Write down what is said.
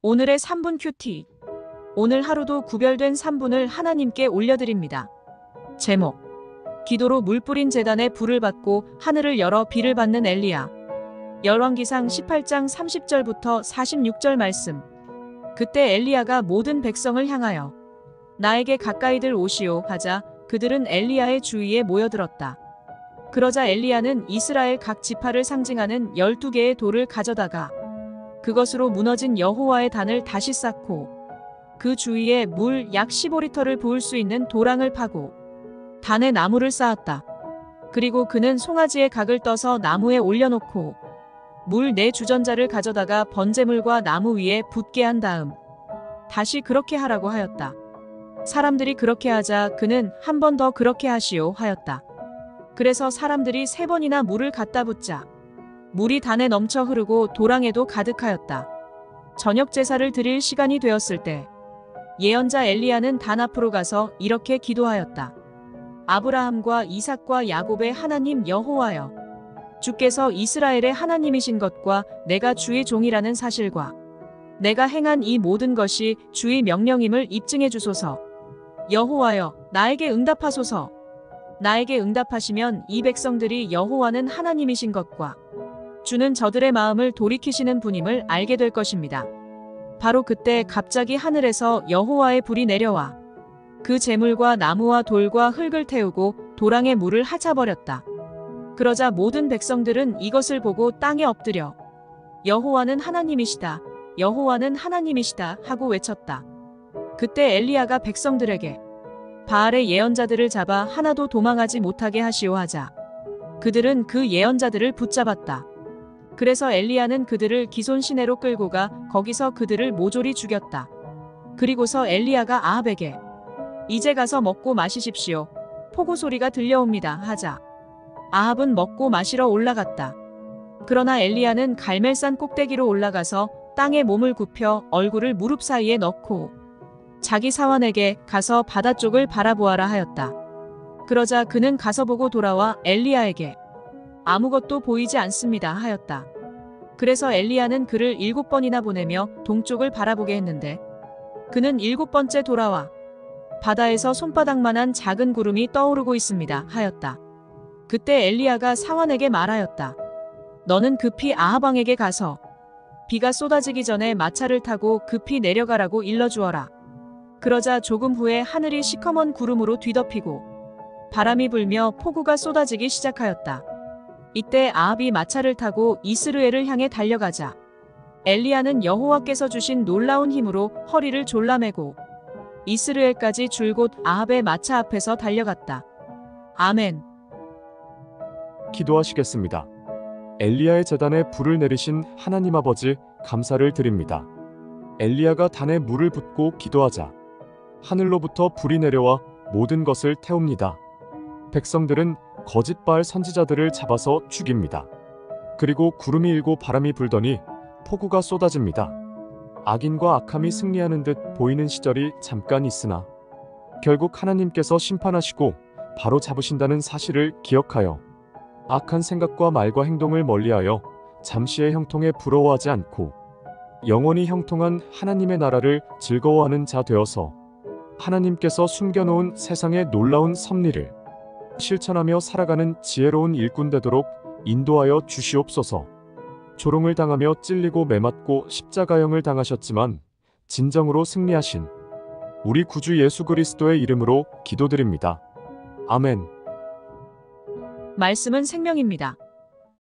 오늘의 3분 큐티. 오늘 하루도 구별된 3분을 하나님께 올려드립니다. 제목. 기도로 물 뿌린 제단에 불을 받고 하늘을 열어 비를 받는 엘리야. 열왕기상 18장 30절부터 46절 말씀. 그때 엘리야가 모든 백성을 향하여 나에게 가까이들 오시오 하자 그들은 엘리야의 주위에 모여들었다. 그러자 엘리야는 이스라엘 각 지파를 상징하는 12개의 돌을 가져다가 그것으로 무너진 여호와의 단을 다시 쌓고 그 주위에 물 약 15리터를 부을 수 있는 도랑을 파고 단에 나무를 쌓았다. 그리고 그는 송아지의 각을 떠서 나무에 올려놓고 물 4주전자를 가져다가 번제물과 나무 위에 붓게 한 다음 다시 그렇게 하라고 하였다. 사람들이 그렇게 하자 그는 한 번 더 그렇게 하시오 하였다. 그래서 사람들이 3번이나 물을 갖다 붓자 물이 단에 넘쳐 흐르고 도랑에도 가득하였다. 저녁 제사를 드릴 시간이 되었을 때 예언자 엘리야는 단 앞으로 가서 이렇게 기도하였다. 아브라함과 이삭과 야곱의 하나님 여호와여, 주께서 이스라엘의 하나님이신 것과 내가 주의 종이라는 사실과 내가 행한 이 모든 것이 주의 명령임을 입증해 주소서. 여호와여, 나에게 응답하소서. 나에게 응답하시면 이 백성들이 여호와는 하나님이신 것과 주는 저들의 마음을 돌이키시는 분임을 알게 될 것입니다. 바로 그때 갑자기 하늘에서 여호와의 불이 내려와 그 재물과 나무와 돌과 흙을 태우고 도랑의 물을 핥아버렸다. 그러자 모든 백성들은 이것을 보고 땅에 엎드려 여호와는 하나님이시다, 여호와는 하나님이시다 하고 외쳤다. 그때 엘리야가 백성들에게 바알의 예언자들을 잡아 하나도 도망하지 못하게 하시오 하자 그들은 그 예언자들을 붙잡았다. 그래서 엘리야는 그들을 기손 시내로 끌고 가 거기서 그들을 모조리 죽였다. 그리고서 엘리야가 아합에게 이제 가서 먹고 마시십시오. 포구 소리가 들려옵니다 하자 아합은 먹고 마시러 올라갔다. 그러나 엘리야는 갈멜산 꼭대기로 올라가서 땅에 몸을 굽혀 얼굴을 무릎 사이에 넣고 자기 사환에게 가서 바다 쪽을 바라보아라 하였다. 그러자 그는 가서 보고 돌아와 엘리야에게 아무것도 보이지 않습니다 하였다. 그래서 엘리야는 그를 7번이나 보내며 동쪽을 바라보게 했는데 그는 7번째 돌아와 바다에서 손바닥만한 작은 구름이 떠오르고 있습니다 하였다. 그때 엘리야가 사환에게 말하였다. 너는 급히 아합 왕에게 가서 비가 쏟아지기 전에 마차를 타고 급히 내려가라고 일러주어라. 그러자 조금 후에 하늘이 시커먼 구름으로 뒤덮이고 바람이 불며 폭우가 쏟아지기 시작하였다. 이때 아합이 마차를 타고 이스르엘을 향해 달려가자 엘리야는 여호와께서 주신 놀라운 힘으로 허리를 졸라매고 이스르엘까지 줄곧 아합의 마차 앞에서 달려갔다. 아멘. 기도하시겠습니다. 엘리야의 제단에 불을 내리신 하나님 아버지 감사를 드립니다. 엘리야가 단에 물을 붓고 기도하자 하늘로부터 불이 내려와 모든 것을 태웁니다. 백성들은 거짓 바알 선지자들을 잡아서 죽입니다. 그리고 구름이 일고 바람이 불더니 폭우가 쏟아집니다. 악인과 악함이 승리하는 듯 보이는 시절이 잠깐 있으나 결국 하나님께서 심판하시고 바로 잡으신다는 사실을 기억하여 악한 생각과 말과 행동을 멀리하여 잠시의 형통에 부러워하지 않고 영원히 형통한 하나님의 나라를 즐거워하는 자 되어서 하나님께서 숨겨놓은 세상의 놀라운 섭리를 실천하며 살아가는 지혜로운 일꾼 되도록 인도하여 주시옵소서. 조롱을 당하며 찔리고 매맞고 십자가형을 당하셨지만 진정으로 승리하신 우리 구주 예수 그리스도의 이름으로 기도드립니다. 아멘. 말씀은 생명입니다.